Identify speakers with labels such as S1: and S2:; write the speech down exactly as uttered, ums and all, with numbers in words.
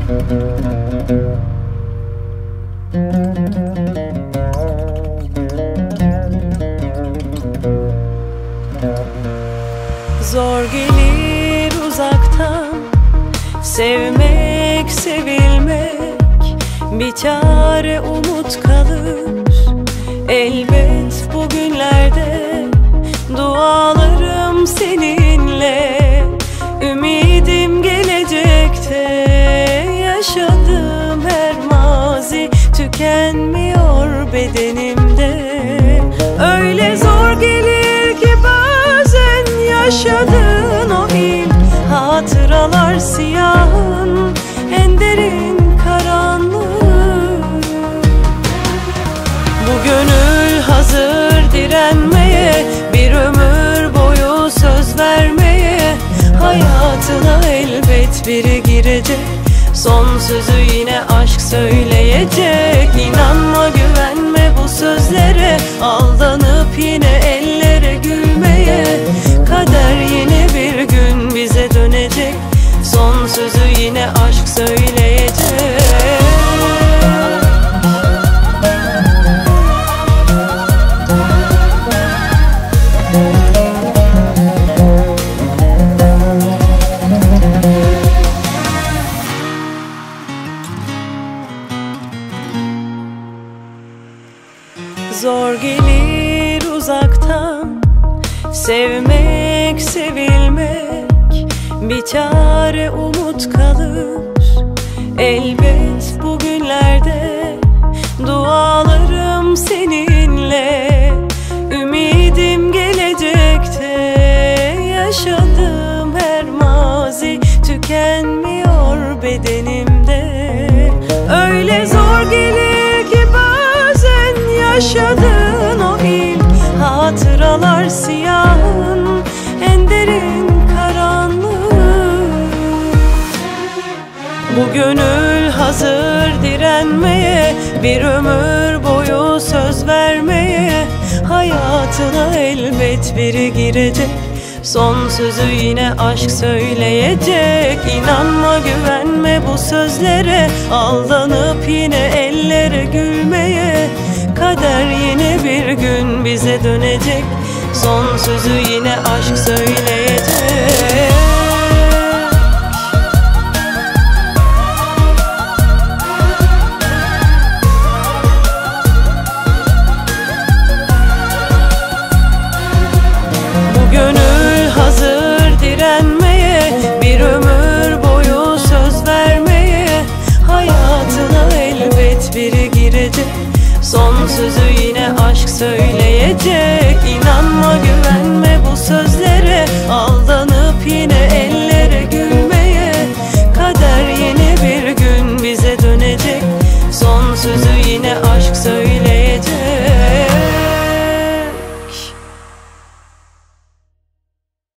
S1: Zor gelir uzaktan sevmek, sevilmek, bir çare umut kalır. Elbet bugünlerde dualarım seninle, ümidim gelecekte. Yaşadığım her mazi tükenmiyor bedenimde. Öyle zor gelir ki bazen yaşadığın o ilk hatıralar, siyahın en derin karanlığı. Bu gönül hazır direnmeye, bir ömür boyu söz vermeye. Hayatına elbet biri girecek, son sözü yine aşk söyleyecek. İnanma, güvenme bu sözlere, aldanıp yine ellere gülmeye. Kader yine bir gün bize dönecek, son sözü yine aşk söyleyecek. Zor gelir uzaktan sevmek, sevilmek, bir çare umut kalır. Elbet bugünlerde dualarım seninle, ümidim gelecekte. Yaşadığım her mazi tükenmiyor bedenimde. Öyle zor gelir ki bazen yaşadığın o ilk hatıralar, siyahın en derin karanlığı. Bu gönül hazır direnmeye, bir ömür boyu söz vermeye. Hayatına elbet biri girecek, son sözü yine aşk söyleyecek. İnanma, güvenme bu sözlere, aldanıp yine ellere gülmeye. Kader yine bir gün bize dönecek, son sözü yine aşk söyleyecek. Bu gönül hazır direnmeye, bir ömür boyu söz vermeye. Hayatına elbet biri girecek, son sözü yine aşk söyleyecek. İnanma, güven